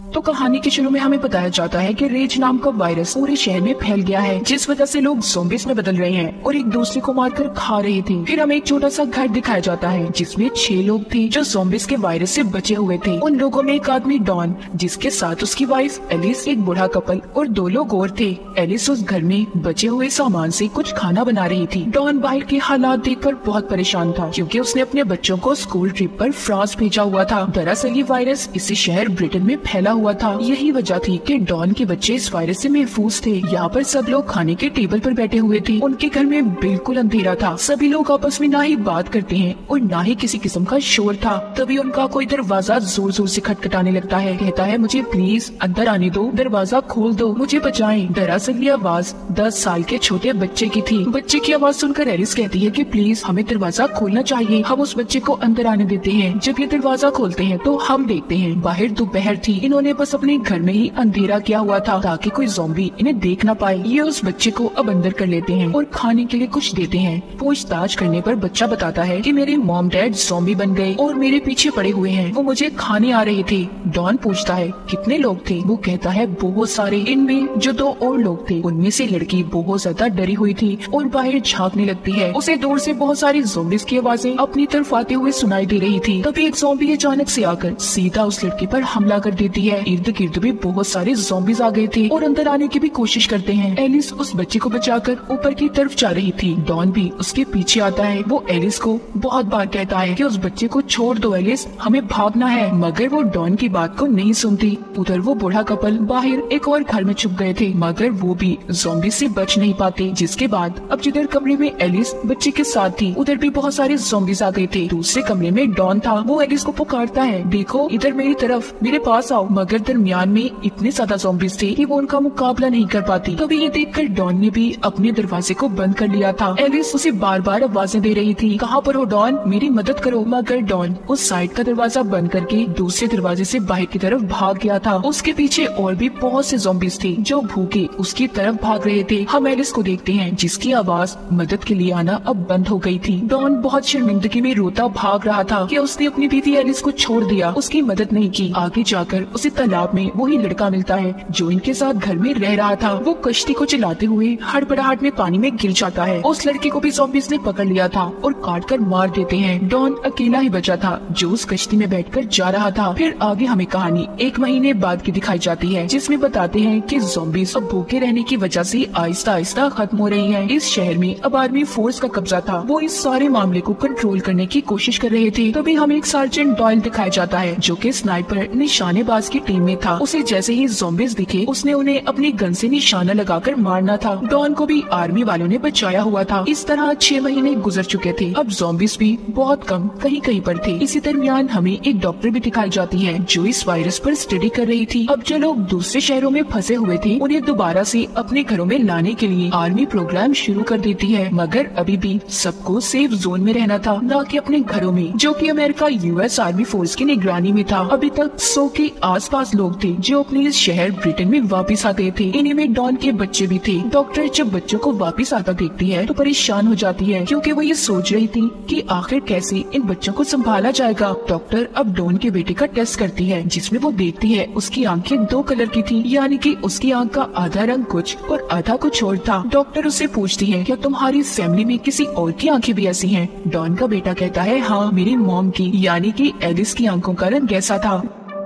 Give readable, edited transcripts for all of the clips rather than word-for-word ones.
तो कहानी के शुरू में हमें बताया जाता है कि रेज नाम का वायरस पूरे शहर में फैल गया है, जिस वजह से लोग ज़ॉम्बीज़ में बदल रहे हैं और एक दूसरे को मारकर खा रहे थे। फिर हमें एक छोटा सा घर दिखाया जाता है जिसमें 6 लोग थे जो ज़ॉम्बीज़ के वायरस से बचे हुए थे। उन लोगों में एक आदमी डॉन, जिसके साथ उसकी वाइफ एलिस, एक बूढ़ा कपल और 2 लोग और थे। एलिस उस घर में बचे हुए सामान से कुछ खाना बना रही थी। डॉन बाहर के हालात देखकर बहुत परेशान था क्योंकि उसने अपने बच्चों को स्कूल ट्रिप पर फ्रांस भेजा हुआ था। दरअसल ये वायरस इसी शहर ब्रिटेन में फैला हुआ था। यही वजह थी कि डॉन के बच्चे इस वायरस से महफूज थे। यहाँ पर सब लोग खाने के टेबल पर बैठे हुए थे। उनके घर में बिल्कुल अंधेरा था। सभी लोग आपस में ना ही बात करते हैं और ना ही किसी किस्म का शोर था। तभी उनका कोई दरवाजा जोर जोर से खटखटाने लगता है। कहता है, मुझे प्लीज अंदर आने दो, दरवाजा खोल दो, मुझे बचाएं। दरअसल ये आवाज 10 साल के छोटे बच्चे की थी। बच्चे की आवाज सुनकर एलिस कहती है कि प्लीज हमें दरवाजा खोलना चाहिए। हम उस बच्चे को अंदर आने देते हैं। जब ये दरवाजा खोलते हैं तो हम देखते हैं बाहर दोपहर थी। इन्होंने बस अपने घर में ही अंधेरा किया हुआ था ताकि कोई ज़ॉम्बी इन्हें देख ना पाए। ये उस बच्चे को अब अंदर कर लेते हैं और खाने के लिए कुछ देते हैं। पूछताछ करने पर बच्चा बताता है कि मेरे मॉम डैड ज़ॉम्बी बन गए और मेरे पीछे पड़े हुए हैं, वो मुझे खाने आ रहे थे। डॉन पूछता है, कितने लोग थे? वो कहता है, बहुत सारे। इनमें जो 2 और लोग थे उनमें से लड़की बहुत ज्यादा डरी हुई थी और बाहर झांकने लगती है। उसे दूर से बहुत सारी ज़ॉम्बीज़ की आवाजें अपनी तरफ आते हुए सुनाई दे रही थी। तभी एक ज़ॉम्बी अचानक से आकर सीधा उस लड़की पर हमला कर देती है। इर्द गिर्द भी बहुत सारे ज़ॉम्बीज़ आ गए थे और अंदर आने की भी कोशिश करते हैं। एलिस उस बच्चे को बचाकर ऊपर की तरफ जा रही थी। डॉन भी उसके पीछे आता है। वो एलिस को बहुत बार कहता है कि उस बच्चे को छोड़ दो एलिस, हमें भागना है, मगर वो डॉन की बात को नहीं सुनती। उधर वो बूढ़ा कपल बाहर एक और घर में छुप गए थे, मगर वो भी ज़ॉम्बी से बच नहीं पाते। जिसके बाद अब जिधर कमरे में एलिस बच्चे के साथ थी उधर भी बहुत सारे ज़ॉम्बीज़ आ गए थे। दूसरे कमरे में डॉन था। वो एलिस को पुकारता है, देखो इधर मेरी तरफ, मेरे पास आओ। मगर दरमियान में इतने ज्यादा ज़ॉम्बीज़ थे कि वो उनका मुकाबला नहीं कर पाती। तभी ये देखकर डॉन ने भी अपने दरवाजे को बंद कर लिया था। एलिस उसे बार बार आवाजें दे रही थी, कहाँ पर हो डॉन, मेरी मदद करो। मगर डॉन उस साइड का दरवाजा बंद करके दूसरे दरवाजे से बाहर की तरफ भाग गया था। उसके पीछे और भी बहुत से ज़ॉम्बीज़ थे जो भूखे उसकी तरफ भाग रहे थे। हम एलिस को देखते हैं जिसकी आवाज मदद के लिए आना अब बंद हो गई थी। डॉन बहुत शर्मिंदगी में रोता भाग रहा था कि उसने अपनी बीवी एलिस को छोड़ दिया, उसकी मदद नहीं की। आगे जाकर उसे तालाब में वही लड़का मिलता है जो इनके साथ घर में रह रहा था। वो कश्ती को चलाते हुए हड़बड़ाहट में पानी में गिर जाता है। उस लड़के को भी ज़ॉम्बीज़ ने पकड़ लिया था और काट कर मार देते हैं। डॉन अकेला ही बचा था जो उस कश्ती में बैठकर जा रहा था। फिर आगे हमें कहानी 1 महीने बाद की दिखाई जाती है जिसमें बताते हैं कि ज़ॉम्बीज़ अब भूखे रहने की वजह से आहिस्ता आहिस्ता खत्म हो रही है। इस शहर में अब आर्मी फोर्स का कब्जा था। वो इस सारे मामले को कंट्रोल करने की कोशिश कर रहे थे। तभी हमें एक सार्जेंट डॉयल दिखाया जाता है जो कि स्नाइपर निशानेबाज की टीम में था। उसे जैसे ही ज़ॉम्बीज़ दिखे उसने उन्हें अपनी गन से निशाना लगाकर मारना था। डॉन को भी आर्मी वालों ने बचाया हुआ था। इस तरह 6 महीने गुजर चुके थे। अब ज़ॉम्बीज़ भी बहुत कम कहीं कहीं पर थे। इसी दरमियान हमें एक डॉक्टर भी दिखाई जाती है जो इस वायरस पर स्टडी कर रही थी। अब जो लोग दूसरे शहरों में फंसे हुए थे उन्हें दोबारा से अपने घरों में लाने के लिए आर्मी प्रोग्राम शुरू कर देती है। मगर अभी भी सबको सेफ जोन में रहना था, न कि अपने घरों में, जो कि अमेरिका US आर्मी फोर्स की निगरानी में था। अभी तक 100 के आसपास लोग थे जो अपने इस शहर ब्रिटेन में वापस आ गए थे। इन्हीं में डॉन के बच्चे भी थे। डॉक्टर जब बच्चों को वापस आता देखती है तो परेशान हो जाती है क्योंकि वो ये सोच रही थी कि आखिर कैसे इन बच्चों को संभाला जाएगा। डॉक्टर अब डॉन के बेटे का टेस्ट करती है जिसमें वो देखती है उसकी आंखें 2 कलर की थी, यानी कि उसकी आंख का आधा रंग कुछ और आधा कुछ और था। डॉक्टर उससे पूछती है, क्या तुम्हारी फैमिली में किसी और की आंखें भी ऐसी हैं? डॉन का बेटा कहता है, हाँ मेरी मॉम की, यानी कि एलिस की आंखों का रंग ऐसा था।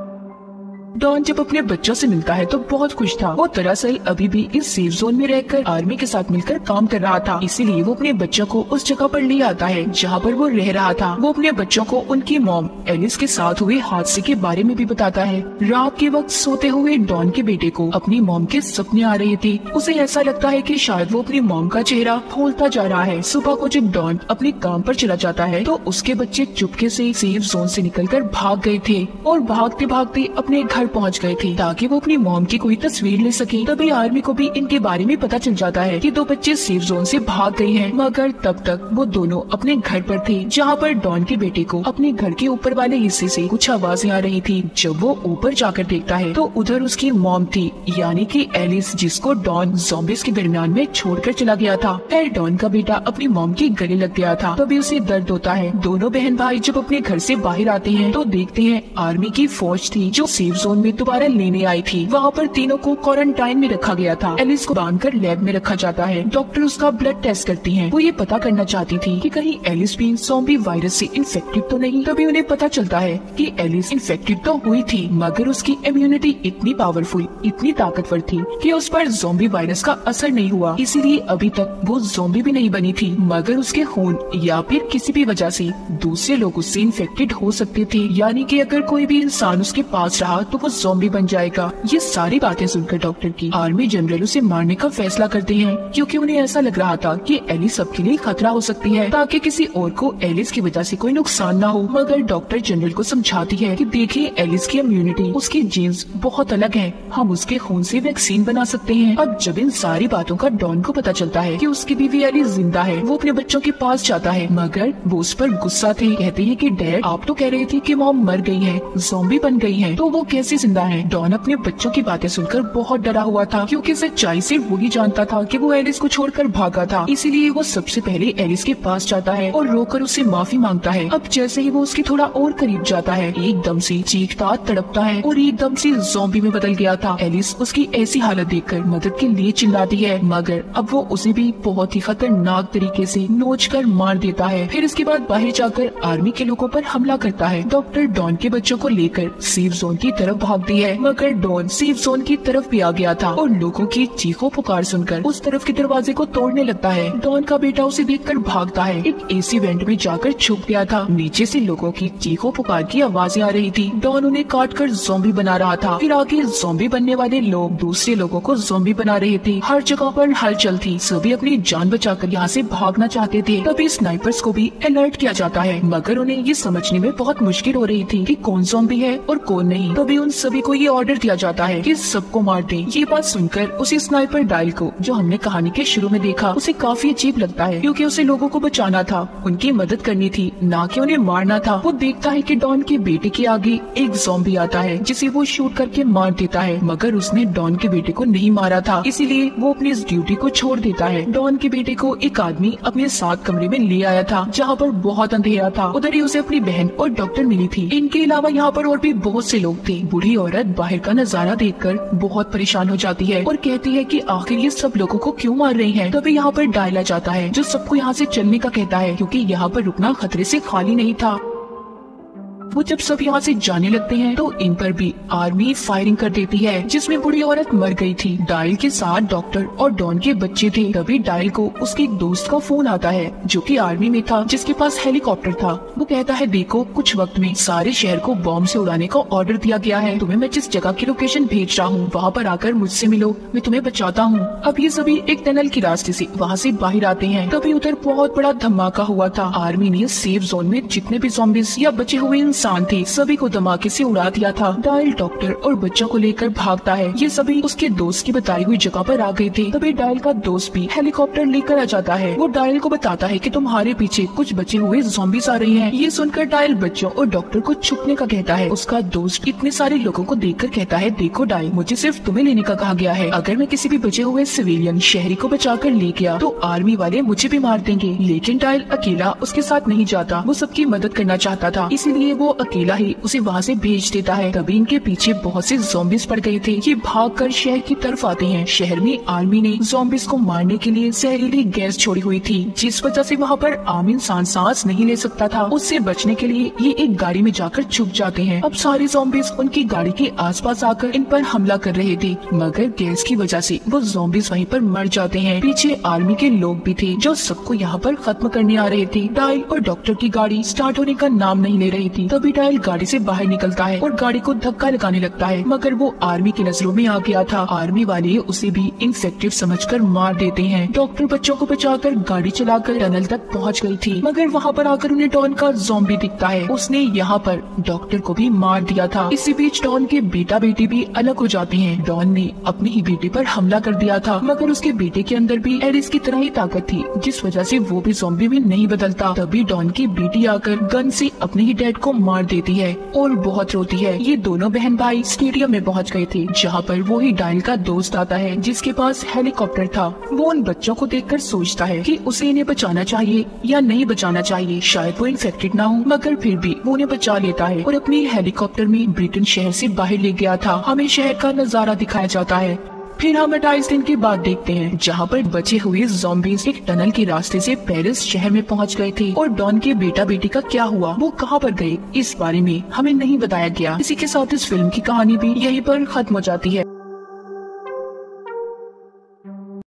डॉन जब अपने बच्चों से मिलता है तो बहुत खुश था। वो दरअसल अभी भी इस सेफ जोन में रहकर आर्मी के साथ मिलकर काम कर रहा था, इसीलिए वो अपने बच्चों को उस जगह पर ले आता है जहाँ पर वो रह रहा था। वो अपने बच्चों को उनकी मॉम एलिस के साथ हुए हादसे के बारे में भी बताता है। रात के वक्त सोते हुए डॉन के बेटे को अपनी मॉम के सपने आ रहे थे। उसे ऐसा लगता है कि शायद वो अपनी मॉम का चेहरा भूलता जा रहा है। सुबह को जब डॉन अपने काम पर चला जाता है तो उसके बच्चे चुपके से सेफ जोन से निकलकर भाग गए थे और भागते भागते अपने घर पहुंच गए थे ताकि वो अपनी मॉम की कोई तस्वीर ले सके। तभी आर्मी को भी इनके बारे में पता चल जाता है कि 2 बच्चे सेफ जोन से भाग गए हैं, मगर तब तक वो दोनों अपने घर पर थे जहाँ पर डॉन के बेटे को अपने घर के ऊपर वाले हिस्से से कुछ आवाजें आ रही थी। जब वो ऊपर जाकर देखता है तो उधर उसकी मॉम थी, यानी कि एलिस, जिसको डॉन ज़ॉम्बीज़ के दरमियान में छोड़कर चला गया था। फिर डॉन का बेटा अपनी मॉम के गले लग गया था, तभी उसे दर्द होता है। दोनों बहन भाई जब अपने घर से बाहर आते हैं तो देखते हैं आर्मी की फौज थी जो सेफ जोन में दोबारा लेने आई थी। वहाँ पर तीनों को क्वारंटाइन में रखा गया था। एलिस को बांधकर लैब में रखा जाता है। डॉक्टर उसका ब्लड टेस्ट करती हैं। वो ये पता करना चाहती थी कि कहीं एलिस भी ज़ॉम्बी वायरस से इन्फेक्टेड तो नहीं। तभी उन्हें पता चलता है कि एलिस इन्फेक्टेड तो हुई थी, मगर उसकी इम्यूनिटी इतनी पावरफुल, इतनी ताकतवर थी कि उस पर ज़ॉम्बी वायरस का असर नहीं हुआ। इसीलिए अभी तक वो ज़ॉम्बी भी नहीं बनी थी, मगर उसके खून या फिर किसी भी वजह से दूसरे लोग उससे इन्फेक्टेड हो सकते थे। यानी कि अगर कोई भी इंसान उसके पास रहा तो वो ज़ॉम्बी बन जाएगा। ये सारी बातें सुनकर डॉक्टर की आर्मी जनरल उसे मारने का फैसला करते हैं, क्योंकि उन्हें ऐसा लग रहा था कि एलिस सबके लिए खतरा हो सकती है, ताकि किसी और को एलिस की वजह से कोई नुकसान ना हो। मगर डॉक्टर जनरल को समझाती है कि देखिए, एलिस की इम्यूनिटी, उसकी जीन्स बहुत अलग है, हम उसके खून से वैक्सीन बना सकते हैं। अब जब इन सारी बातों का डॉन को पता चलता है कि उसकी बीवी एलिस जिंदा है, वो अपने बच्चों के पास जाता है, मगर वो उस पर गुस्सा थे। कहते हैं कि डैड, आप तो कह रहे थे कि मॉम मर गई है, ज़ॉम्बी बन गई है, तो वो कैसे जिंदा है? डॉन अपने बच्चों की बातें सुनकर बहुत डरा हुआ था, क्योंकि सच्चाई से वो ही जानता था कि वो एलिस को छोड़कर भागा था। इसीलिए वो सबसे पहले एलिस के पास जाता है और रोकर उससे माफी मांगता है। अब जैसे ही वो उसके थोड़ा और करीब जाता है, एकदम से चीखता तड़पता है और एकदम से ज़ॉम्बी में बदल गया था। एलिस उसकी ऐसी हालत देखकर मदद के लिए चिल्लाती है, मगर अब वो उसे भी बहुत ही खतरनाक तरीके से नोचकर मार देता है। फिर इसके बाद बाहर जाकर आर्मी के लोगों पर हमला करता है। डॉक्टर डॉन के बच्चों को लेकर सेफ जोन की तरफ भागती है, मगर डॉन सेफ जोन की तरफ भी आ गया था और लोगों की चीखों पुकार सुनकर उस तरफ के दरवाजे को तोड़ने लगता है। डॉन का बेटा उसे देखकर भागता है। एक एसी वेंट में जाकर छुप गया था। नीचे से लोगों की चीखों पुकार की आवाजें आ रही थी। डॉन उन्हें काट कर ज़ॉम्बी बना रहा था। फिर आगे ज़ॉम्बी बनने वाले लोग दूसरे लोगों को ज़ॉम्बी बना रहे थे। हर जगह पर हलचल थी। सभी अपनी जान बचाकर यहाँ से भागना चाहते थे। तभी स्नाइपर्स को भी अलर्ट किया जाता है, मगर उन्हें ये समझने में बहुत मुश्किल हो रही थी कि कौन ज़ॉम्बी है और कौन नहीं। तभी उन सभी को ये ऑर्डर दिया जाता है कि सबको मार दें। ये बात सुनकर उसी स्नाइपर डायल को, जो हमने कहानी के शुरू में देखा, उसे काफी अजीब लगता है, क्योंकि उसे लोगों को बचाना था, उनकी मदद करनी थी, ना कि उन्हें मारना था। वो देखता है कि डॉन के बेटे के आगे एक ज़ॉम्बी आता है, जिसे वो शूट करके मार देता है, मगर उसने डॉन के बेटे को नहीं मारा था, इसीलिए वो अपनी इस ड्यूटी को छोड़ देता है। डॉन के बेटे को एक आदमी अपने साथ कमरे में ले आया था, जहाँ पर बहुत अंधेरा था। उधर ही उसे अपनी बहन और डॉक्टर मिली थी। इनके अलावा यहाँ पर और भी बहुत से लोग थे। बूढ़ी औरत बाहर का नजारा देखकर बहुत परेशान हो जाती है और कहती है कि आखिर ये सब लोगों को क्यों मार रही हैं। तभी यहाँ पर डायला जाता है, जो सबको यहाँ से चलने का कहता है, क्योंकि यहाँ पर रुकना खतरे से खाली नहीं था। वो जब सब यहाँ से जाने लगते हैं तो इन पर भी आर्मी फायरिंग कर देती है, जिसमें बूढ़ी औरत मर गई थी। डायल के साथ डॉक्टर और डॉन के बच्चे थे। तभी डायल को उसके एक दोस्त का फोन आता है, जो कि आर्मी में था, जिसके पास हेलीकॉप्टर था। वो कहता है, देखो, कुछ वक्त में सारे शहर को बॉम्ब से उड़ाने का ऑर्डर दिया गया है। तुम्हें मैं जिस जगह की लोकेशन भेज रहा हूँ, वहाँ पर आकर मुझसे मिलो, मैं तुम्हें बचाता हूँ। अब ये सभी एक टनल के रास्ते से वहाँ से बाहर आते हैं। तभी उधर बहुत बड़ा धमाका हुआ था। आर्मी ने सेफ जोन में जितने भी ज़ॉम्बीज़ या बचे हुए इंसान थे, सभी को धमाके से उड़ा दिया था। डायल डॉक्टर और बच्चों को लेकर भागता है। ये सभी उसके दोस्त की बताई हुई जगह पर आ गए थे। तभी डायल का दोस्त भी हेलीकॉप्टर लेकर आ जाता है। वो डायल को बताता है कि तुम्हारे पीछे कुछ बचे हुए ज़ॉम्बीज़ आ रही हैं। ये सुनकर डायल बच्चों और डॉक्टर को छुपने का कहता है। उसका दोस्त इतने सारे लोगों को देखकर कहता है, देखो डायल, मुझे सिर्फ तुम्हें लेने का कहा गया है। अगर मैं किसी भी बचे हुए सिविलियन शहरी को बचाकर ले गया तो आर्मी वाले मुझे भी मार देंगे। लेकिन डायल अकेला उसके साथ नहीं जाता। वो सबकी मदद करना चाहता था, इसीलिए वो अकेला ही उसे वहाँ से भेज देता है। तभी इनके पीछे बहुत से ज़ॉम्बीज़ पड़ गए थे। ये भागकर शहर की तरफ आते हैं। शहर में आर्मी ने ज़ॉम्बीज़ को मारने के लिए जहरीली गैस छोड़ी हुई थी, जिस वजह से वहाँ पर आम इंसान सांस नहीं ले सकता था। उससे बचने के लिए ये एक गाड़ी में जाकर छुप जाते हैं। अब सारे ज़ॉम्बीज़ उनकी गाड़ी के आसपास आकर इन पर हमला कर रहे थे, मगर गैस की वजह से वो ज़ॉम्बीज़ वहीं पर मर जाते हैं। पीछे आर्मी के लोग भी थे, जो सबको यहाँ पर खत्म करने आ रहे थे। डायल और डॉक्टर की गाड़ी स्टार्ट होने का नाम नहीं ले रही थी। तभी डायल गाड़ी से बाहर निकलता है और गाड़ी को धक्का लगाने लगता है, मगर वो आर्मी की नजरों में आ गया था। आर्मी वाले उसे भी इन्फेक्टिव समझकर मार देते हैं। डॉक्टर बच्चों को बचाकर गाड़ी चलाकर टनल तक पहुंच गई थी, मगर वहां पर आकर उन्हें डॉन का ज़ॉम्बी दिखता है। उसने यहाँ पर डॉक्टर को भी मार दिया था। इसी बीच डॉन के बेटा बेटी भी अलग हो जाते हैं। डॉन ने अपनी ही बेटे पर हमला कर दिया था, मगर उसके बेटे के अंदर भी एलिस की तरह ही ताकत थी, जिस वजह से वो भी ज़ॉम्बी में नहीं बदलता। तभी डॉन की बेटी आकर गन से अपने ही डैड को मार देती है और बहुत रोती है। ये दोनों बहन भाई स्टेडियम में पहुंच गए थे, जहाँ पर वो ही डायल का दोस्त आता है जिसके पास हेलीकॉप्टर था। वो उन बच्चों को देखकर सोचता है कि उसे इन्हें बचाना चाहिए या नहीं बचाना चाहिए। शायद वो इन्फेक्टेड ना हो, मगर फिर भी वो उन्हें बचा लेता है और अपने हेलीकॉप्टर में ब्रिटेन शहर से बाहर ले गया था। हमें शहर का नजारा दिखाया जाता है। फिर हम 28 दिन के बाद देखते हैं, जहाँ पर बचे हुए ज़ॉम्बीज़ एक टनल के रास्ते से पेरिस शहर में पहुँच गए थे। और डॉन के बेटा बेटी का क्या हुआ, वो कहाँ पर गए, इस बारे में हमें नहीं बताया गया। इसी के साथ इस फिल्म की कहानी भी यहीं पर खत्म हो जाती है।